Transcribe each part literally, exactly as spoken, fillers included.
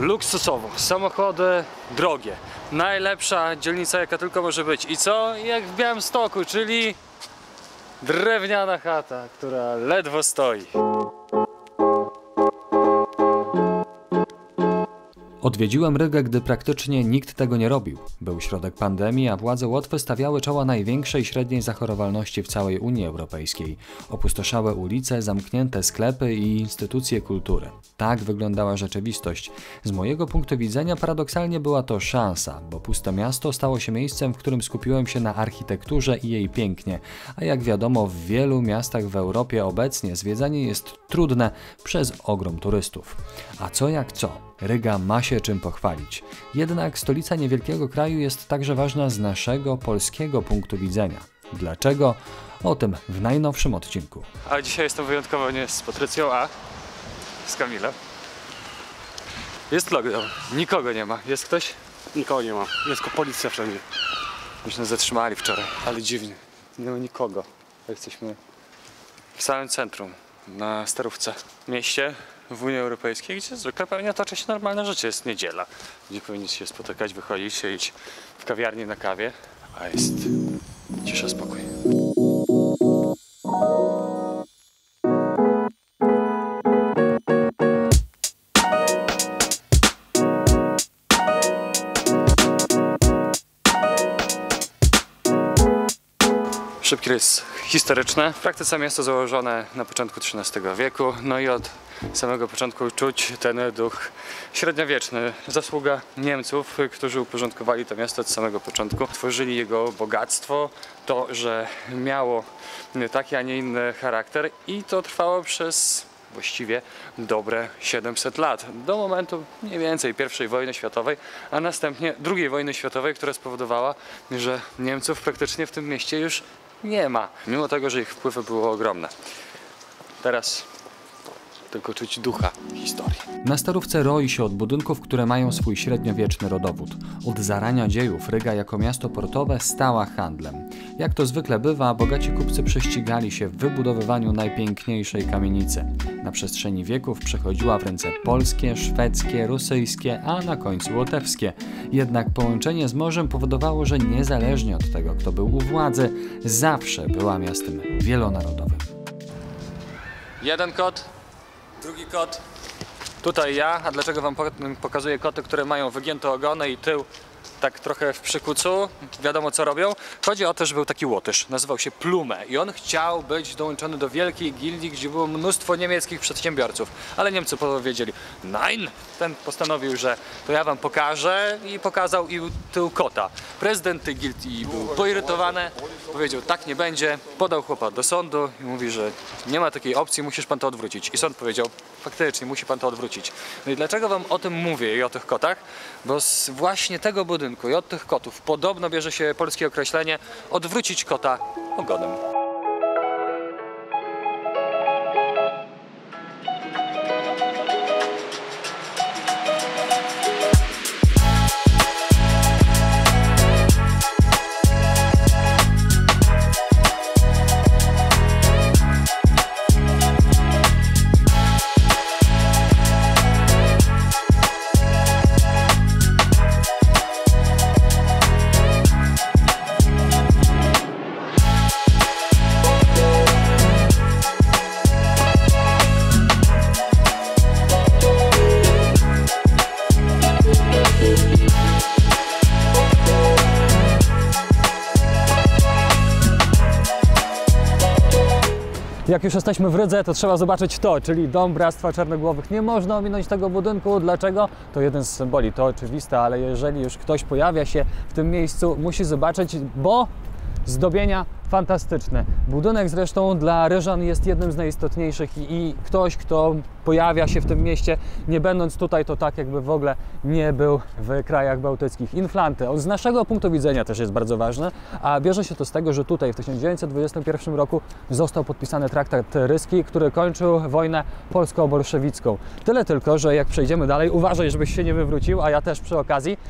luksusowo, samochody drogie, najlepsza dzielnica jaka tylko może być. I co? Jak w Białymstoku, czyli drewniana chata, która ledwo stoi. Odwiedziłem Rygę, gdy praktycznie nikt tego nie robił. Był środek pandemii, a władze Łotwy stawiały czoła największej średniej zachorowalności w całej Unii Europejskiej. Opustoszałe ulice, zamknięte sklepy i instytucje kultury. Tak wyglądała rzeczywistość. Z mojego punktu widzenia paradoksalnie była to szansa, bo puste miasto stało się miejscem, w którym skupiłem się na architekturze i jej pięknie. A jak wiadomo, w wielu miastach w Europie obecnie zwiedzanie jest trudne przez ogrom turystów. A co jak co? Ryga ma się czym pochwalić. Jednak stolica niewielkiego kraju jest także ważna z naszego polskiego punktu widzenia. Dlaczego? O tym w najnowszym odcinku. A dzisiaj jestem wyjątkowo nie z Patrycją, a z Kamilem. Jest lockdown. Nikogo nie ma. Jest ktoś? Nikogo nie ma. Jest policja wszędzie. Myśmy zatrzymali wczoraj, ale dziwnie. Nie ma nikogo. Jesteśmy w samym centrum, na Starówce, mieście w Unii Europejskiej, gdzie zwykle pewnie toczy się normalne życie. Jest niedziela, gdzie powinniście się spotykać, wychodzić, siedzieć w kawiarni na kawie, a jest cisza, spokój. Szybki rys historyczny. W praktyce miasto założone na początku trzynastego wieku, no i od samego początku czuć ten duch średniowieczny. Zasługa Niemców, którzy uporządkowali to miasto od samego początku. Tworzyli jego bogactwo, to, że miało taki, a nie inny charakter i to trwało przez właściwie dobre siedemset lat, do momentu mniej więcej pierwszej wojny światowej, a następnie drugiej wojny światowej, która spowodowała, że Niemców praktycznie w tym mieście już nie ma, mimo tego, że ich wpływy były ogromne. Teraz tylko czuć ducha historii. Na Starówce roi się od budynków, które mają swój średniowieczny rodowód. Od zarania dziejów Ryga jako miasto portowe stała handlem. Jak to zwykle bywa, bogaci kupcy prześcigali się w wybudowywaniu najpiękniejszej kamienicy. Na przestrzeni wieków przechodziła w ręce polskie, szwedzkie, rosyjskie, a na końcu łotewskie. Jednak połączenie z morzem powodowało, że niezależnie od tego, kto był u władzy, zawsze była miastem wielonarodowym. Jeden kot, drugi kot, tutaj ja. A dlaczego wam pokazuję koty, które mają wygięte ogony i tył tak trochę w przykucu? Wiadomo co robią. Chodzi o to, że był taki Łotysz, nazywał się Plume i on chciał być dołączony do wielkiej gildii, gdzie było mnóstwo niemieckich przedsiębiorców. Ale Niemcy powiedzieli nein. Ten postanowił, że to ja wam pokażę i pokazał i tył kota. Prezydent tej gildii był poirytowany, powiedział tak nie będzie, podał chłopa do sądu i mówi, że nie ma takiej opcji, musisz pan to odwrócić. I sąd powiedział, faktycznie musi pan to odwrócić. No i dlaczego wam o tym mówię i o tych kotach? Bo z właśnie tego budynku i od tych kotów podobno bierze się polskie określenie odwrócić kota ogonem. Jak już jesteśmy w Rydze, to trzeba zobaczyć to, czyli Dom Bractwa Czarnogłowych. Nie można ominąć tego budynku. Dlaczego? To jeden z symboli, to oczywiste, ale jeżeli już ktoś pojawia się w tym miejscu, musi zobaczyć, bo zdobienia fantastyczne. Budynek zresztą dla Ryżan jest jednym z najistotniejszych i ktoś, kto pojawia się w tym mieście, nie będąc tutaj, to tak jakby w ogóle nie był w krajach bałtyckich. Inflanty, z naszego punktu widzenia też jest bardzo ważne, a bierze się to z tego, że tutaj w tysiąc dziewięćset dwudziestym pierwszym roku został podpisany traktat ryski, który kończył wojnę polsko-bolszewicką. Tyle tylko, że jak przejdziemy dalej, uważaj, żebyś się nie wywrócił, a ja też przy okazji,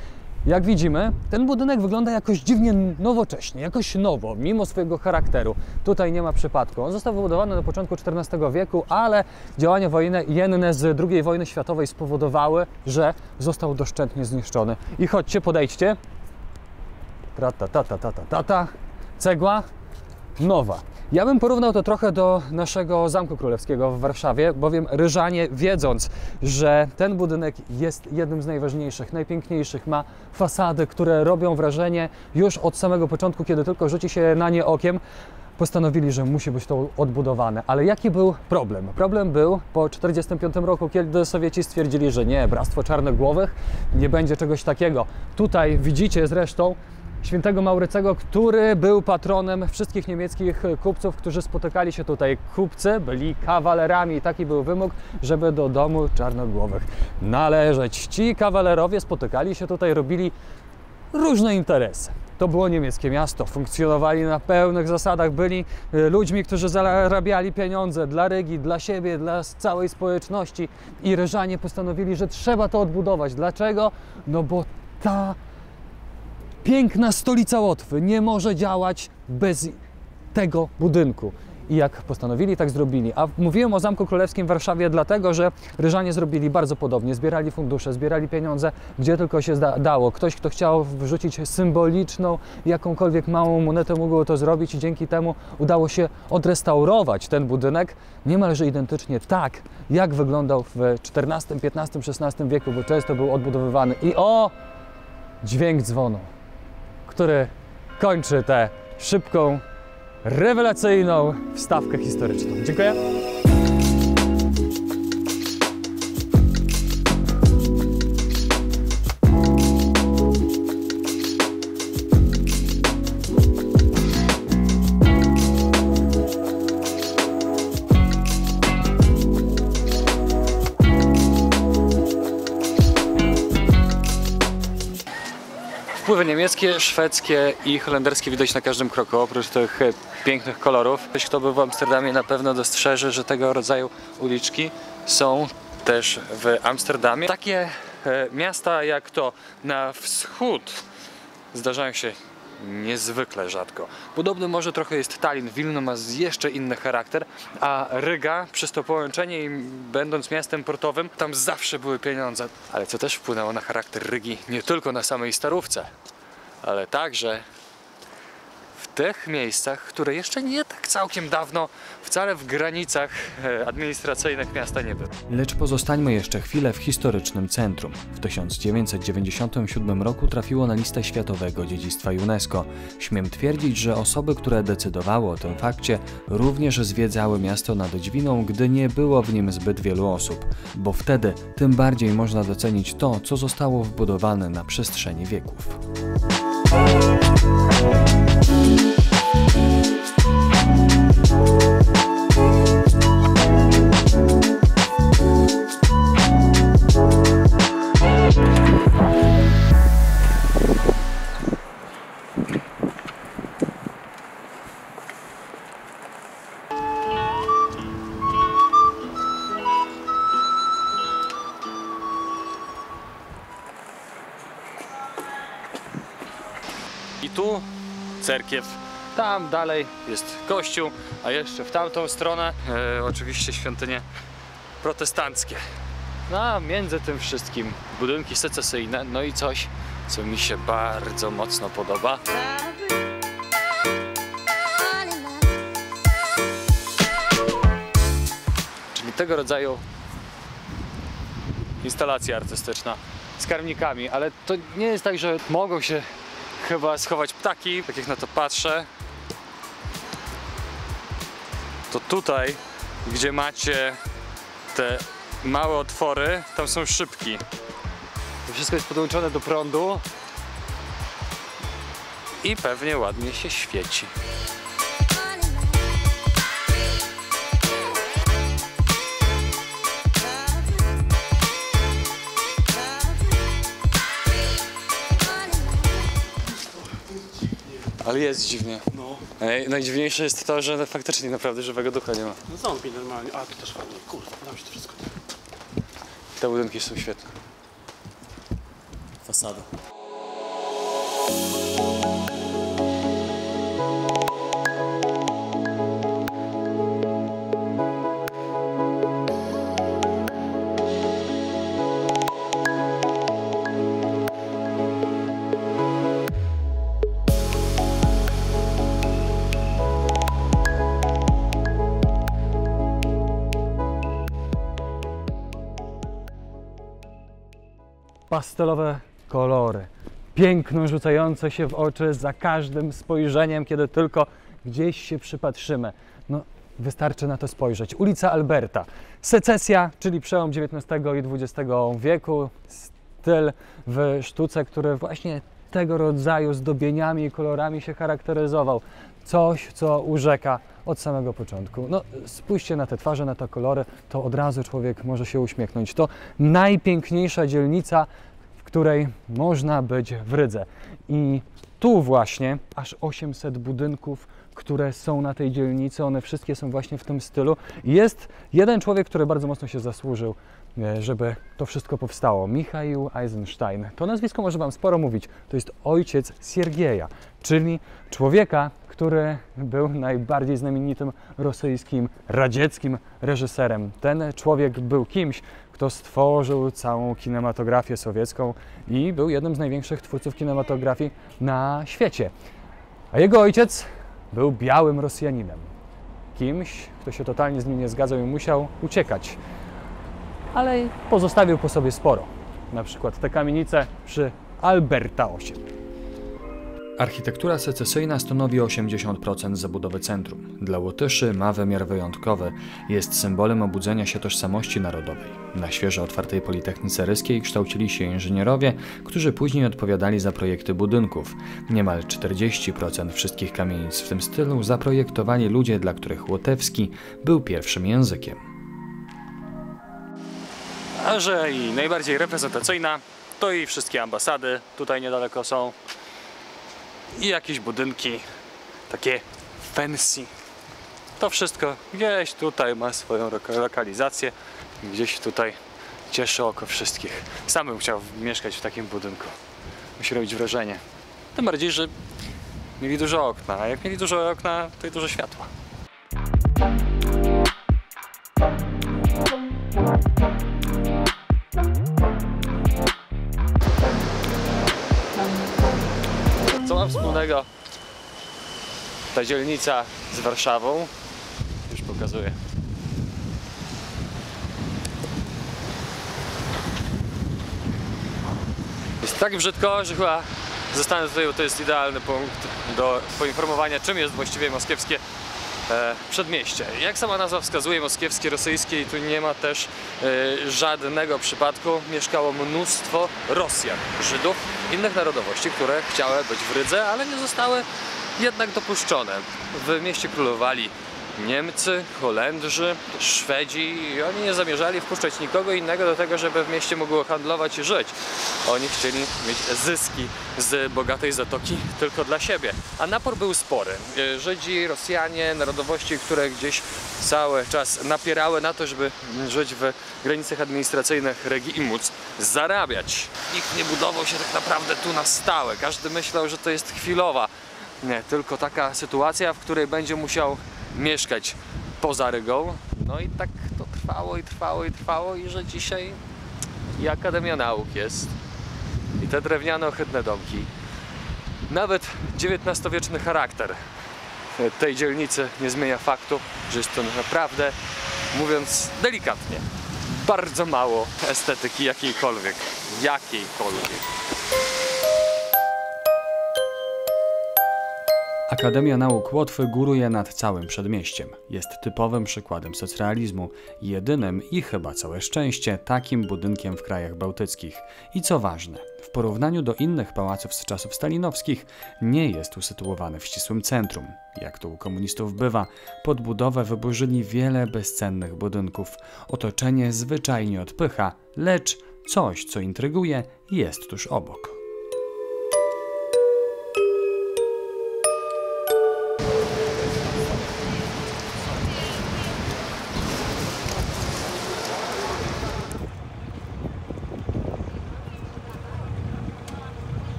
Jak widzimy, ten budynek wygląda jakoś dziwnie nowocześnie, jakoś nowo, mimo swojego charakteru. Tutaj nie ma przypadku. On został wybudowany na początku czternastego wieku, ale działania wojenne z drugiej wojny światowej spowodowały, że został doszczętnie zniszczony. I chodźcie, podejdźcie. Ta, ta, ta, ta, ta, ta, ta, ta. Cegła nowa. Ja bym porównał to trochę do naszego Zamku Królewskiego w Warszawie, bowiem Ryżanie, wiedząc, że ten budynek jest jednym z najważniejszych, najpiękniejszych, ma fasady, które robią wrażenie już od samego początku, kiedy tylko rzuci się na nie okiem, postanowili, że musi być to odbudowane. Ale jaki był problem? Problem był po tysiąc dziewięćset czterdziestym piątym roku, kiedy Sowieci stwierdzili, że nie, Bractwo Czarnogłowych, nie będzie czegoś takiego. Tutaj widzicie zresztą świętego Maurycego, który był patronem wszystkich niemieckich kupców, którzy spotykali się tutaj. Kupcy byli kawalerami i taki był wymóg, żeby do domu Czarnogłowych należeć. Ci kawalerowie spotykali się tutaj, robili różne interesy. To było niemieckie miasto, funkcjonowali na pełnych zasadach, byli ludźmi, którzy zarabiali pieniądze dla Rygi, dla siebie, dla całej społeczności i Ryżanie postanowili, że trzeba to odbudować. Dlaczego? No bo ta piękna stolica Łotwy nie może działać bez tego budynku. I jak postanowili, tak zrobili. A mówiłem o Zamku Królewskim w Warszawie dlatego, że Ryżanie zrobili bardzo podobnie. Zbierali fundusze, zbierali pieniądze, gdzie tylko się dało. Ktoś, kto chciał wrzucić symboliczną, jakąkolwiek małą monetę, mógł to zrobić i dzięki temu udało się odrestaurować ten budynek niemalże identycznie tak, jak wyglądał w czternastym, piętnastym, szesnastym wieku, bo często był odbudowywany. I o! Dźwięk dzwonu, który kończy tę szybką, rewelacyjną wstawkę historyczną. Dziękuję. Wpływy niemieckie, szwedzkie i holenderskie widać na każdym kroku, oprócz tych pięknych kolorów. Ktoś, kto był w Amsterdamie, na pewno dostrzeże, że tego rodzaju uliczki są też w Amsterdamie. Takie e, miasta jak to na wschód zdarzają się niezwykle rzadko. Podobny może trochę jest Tallin, Wilno ma jeszcze inny charakter, a Ryga przez to połączenie i będąc miastem portowym, tam zawsze były pieniądze. Ale co też wpłynęło na charakter Rygi, nie tylko na samej Starówce, ale także w tych miejscach, które jeszcze nie tak całkiem dawno wcale w granicach administracyjnych miasta nie były. Lecz pozostańmy jeszcze chwilę w historycznym centrum. W tysiąc dziewięćset dziewięćdziesiątym siódmym roku trafiło na listę Światowego Dziedzictwa UNESCO. Śmiem twierdzić, że osoby, które decydowały o tym fakcie, również zwiedzały miasto nad Dźwiną, gdy nie było w nim zbyt wielu osób, bo wtedy tym bardziej można docenić to, co zostało wbudowane na przestrzeni wieków. I tu cerkiew, tam dalej jest kościół, a jeszcze w tamtą stronę e, oczywiście świątynie protestanckie. No a między tym wszystkim budynki secesyjne, no i coś, co mi się bardzo mocno podoba. Czyli tego rodzaju instalacja artystyczna z karmnikami, ale to nie jest tak, że mogą się chyba schować ptaki, tak jak na to patrzę, to tutaj, gdzie macie te małe otwory, tam są szybki. To wszystko jest podłączone do prądu i pewnie ładnie się świeci. Ale jest dziwnie. No. Ej, najdziwniejsze jest to, że faktycznie naprawdę żywego ducha nie ma. No zombie normalnie. A, tu też ładnie. Kurde, nam się to wszystko. Te budynki są świetne. Fasada. Pastelowe kolory, piękno rzucające się w oczy za każdym spojrzeniem, kiedy tylko gdzieś się przypatrzymy. No, wystarczy na to spojrzeć. Ulica Alberta, secesja, czyli przełom dziewiętnastego i dwudziestego wieku, styl w sztuce, który właśnie tego rodzaju zdobieniami i kolorami się charakteryzował. Coś, co urzeka od samego początku. No, spójrzcie na te twarze, na te kolory, to od razu człowiek może się uśmiechnąć. To najpiękniejsza dzielnica, w której można być w Rydze. I tu właśnie aż osiemset budynków, które są na tej dzielnicy, one wszystkie są właśnie w tym stylu. Jest jeden człowiek, który bardzo mocno się zasłużył, żeby to wszystko powstało. Michał Eisenstein. To nazwisko może Wam sporo mówić. To jest ojciec Siergieja, czyli człowieka, który był najbardziej znamienitym rosyjskim, radzieckim reżyserem. Ten człowiek był kimś, kto stworzył całą kinematografię sowiecką i był jednym z największych twórców kinematografii na świecie. A jego ojciec był białym Rosjaninem. Kimś, kto się totalnie z nim nie zgadzał i musiał uciekać. Ale pozostawił po sobie sporo. Na przykład te kamienice przy Alberta osiem. Architektura secesyjna stanowi osiemdziesiąt procent zabudowy centrum. Dla Łotyszy ma wymiar wyjątkowy. Jest symbolem obudzenia się tożsamości narodowej. Na świeżo otwartej Politechnice Ryskiej kształcili się inżynierowie, którzy później odpowiadali za projekty budynków. Niemal czterdzieści procent wszystkich kamienic w tym stylu zaprojektowali ludzie, dla których łotewski był pierwszym językiem. A że i najbardziej reprezentacyjna, to i wszystkie ambasady tutaj niedaleko są. I jakieś budynki takie fancy. To wszystko gdzieś tutaj ma swoją lokalizację. Gdzieś tutaj cieszy oko wszystkich. Sam bym chciał mieszkać w takim budynku. Musi robić wrażenie. Tym bardziej, że mieli dużo okna, a jak mieli dużo okna, to i dużo światła. Co ma wspólnego ta dzielnica z Warszawą? Już pokazuję. Jest tak brzydko, że chyba zostanę tutaj, bo to jest idealny punkt do poinformowania, czym jest właściwie moskiewskie e, przedmieście. Jak sama nazwa wskazuje, moskiewskie, rosyjskie, i tu nie ma też e, żadnego przypadku. Mieszkało mnóstwo Rosjan, Żydów, innych narodowości, które chciały być w Rydze, ale nie zostały jednak dopuszczone. W mieście królowali Niemcy, Holendrzy, Szwedzi i oni nie zamierzali wpuszczać nikogo innego do tego, żeby w mieście mogło handlować i żyć. Oni chcieli mieć zyski z bogatej zatoki tylko dla siebie. A napór był spory. Żydzi, Rosjanie, narodowości, które gdzieś cały czas napierały na to, żeby żyć w granicach administracyjnych Regii i móc zarabiać. Nikt nie budował się tak naprawdę tu na stałe. Każdy myślał, że to jest chwilowa. Nie, tylko taka sytuacja, w której będzie musiał mieszkać poza Rygą. No i tak to trwało i trwało i trwało i że dzisiaj i Akademia Nauk jest i te drewniane ohydne domki. Nawet dziewiętnastowieczny charakter tej dzielnicy nie zmienia faktu, że jest to naprawdę, mówiąc delikatnie, bardzo mało estetyki jakiejkolwiek, jakiejkolwiek. Akademia Nauk Łotwy góruje nad całym przedmieściem. Jest typowym przykładem socrealizmu, jedynym i chyba całe szczęście takim budynkiem w krajach bałtyckich. I co ważne, w porównaniu do innych pałaców z czasów stalinowskich nie jest usytuowany w ścisłym centrum. Jak to u komunistów bywa, pod budowę wyburzyli wiele bezcennych budynków. Otoczenie zwyczajnie odpycha, lecz coś, co intryguje, jest tuż obok.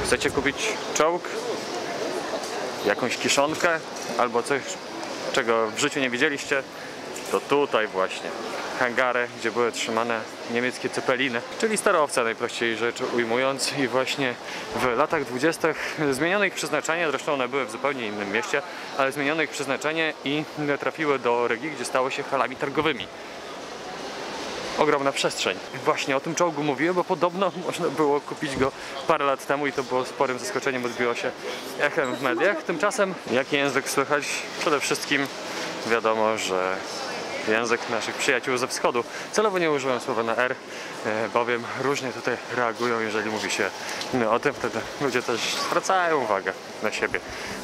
Chcecie kupić czołg, jakąś kiszonkę albo coś, czego w życiu nie widzieliście, to tutaj właśnie hangary, gdzie były trzymane niemieckie cepeliny, czyli starowce najprościej rzecz ujmując, i właśnie w latach dwudziestych zmieniono ich przeznaczenie, zresztą one były w zupełnie innym mieście, ale zmieniono ich przeznaczenie i trafiły do Rygi, gdzie stały się halami targowymi. Ogromna przestrzeń. Właśnie o tym czołgu mówiłem, bo podobno można było kupić go parę lat temu i to było sporym zaskoczeniem, odbiło się echem w mediach. Tymczasem, jaki język słychać? Przede wszystkim wiadomo, że język naszych przyjaciół ze wschodu. Celowo nie użyłem słowa na R, bowiem różnie tutaj reagują, jeżeli mówi się o tym, wtedy ludzie też zwracają uwagę na siebie.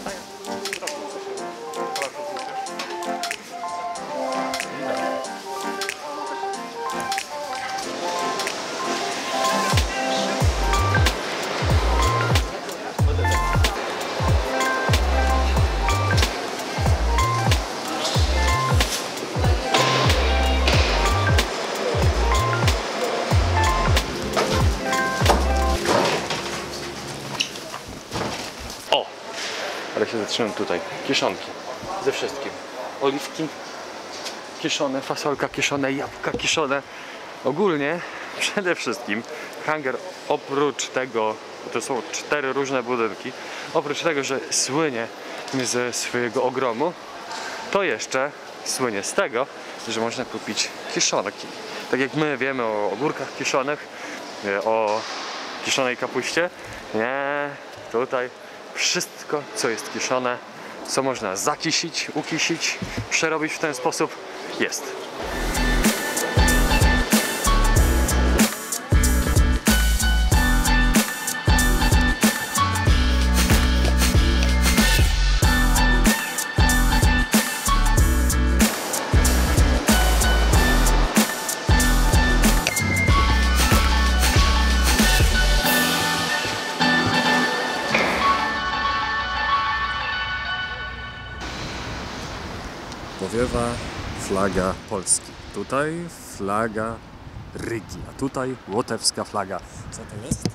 Ale się zatrzymam tutaj. Kiszonki. Ze wszystkim. Oliwki kiszone, fasolka kiszone, jabłka kiszone. Ogólnie przede wszystkim hangar oprócz tego, to są cztery różne budynki, oprócz tego, że słynie ze swojego ogromu, to jeszcze słynie z tego, że można kupić kiszonki. Tak jak my wiemy o ogórkach kiszonych, o kiszonej kapuście, nie, tutaj wszystko, co jest kiszone, co można zakisić, ukisić, przerobić w ten sposób, jest. Powiewa flaga Polski. Tutaj flaga Rygi, a tutaj łotewska flaga. Co to jest?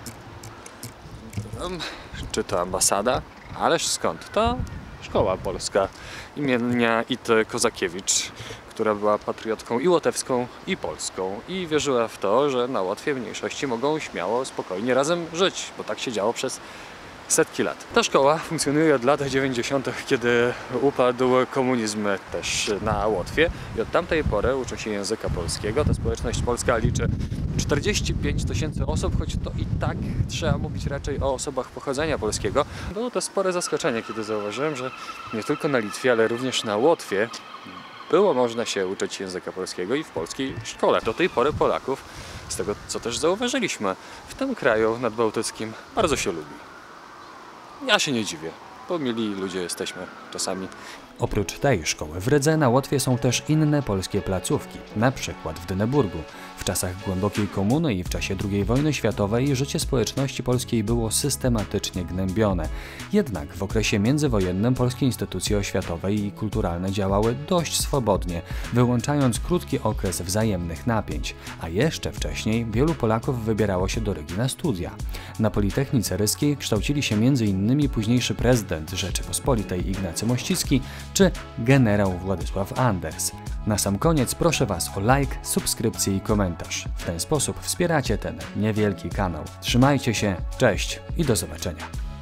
Czy to ambasada? Ależ skąd? To szkoła polska imienia Ity Kozakiewicz, która była patriotką i łotewską, i polską, i wierzyła w to, że na Łotwie mniejszości mogą śmiało, spokojnie razem żyć, bo tak się działo przez setki lat. Ta szkoła funkcjonuje od lat dziewięćdziesiątych, kiedy upadł komunizm też na Łotwie, i od tamtej pory uczy się języka polskiego. Ta społeczność polska liczy czterdzieści pięć tysięcy osób, choć to i tak trzeba mówić raczej o osobach pochodzenia polskiego. Było to spore zaskoczenie, kiedy zauważyłem, że nie tylko na Litwie, ale również na Łotwie było można się uczyć języka polskiego i w polskiej szkole. Do tej pory Polaków, z tego co też zauważyliśmy, w tym kraju nadbałtyckim bardzo się lubi. Ja się nie dziwię, bo mili ludzie jesteśmy czasami. Oprócz tej szkoły w Rydze na Łotwie są też inne polskie placówki, na przykład w Dyneburgu. W czasach głębokiej komuny i w czasie drugiej wojny światowej życie społeczności polskiej było systematycznie gnębione. Jednak w okresie międzywojennym polskie instytucje oświatowe i kulturalne działały dość swobodnie, wyłączając krótki okres wzajemnych napięć, a jeszcze wcześniej wielu Polaków wybierało się do Rygi na studia. Na Politechnice Ryskiej kształcili się między innymi późniejszy prezydent Rzeczypospolitej Ignacy Mościcki czy generał Władysław Anders. Na sam koniec proszę Was o like, subskrypcję i komentarz. W ten sposób wspieracie ten niewielki kanał. Trzymajcie się, cześć i do zobaczenia.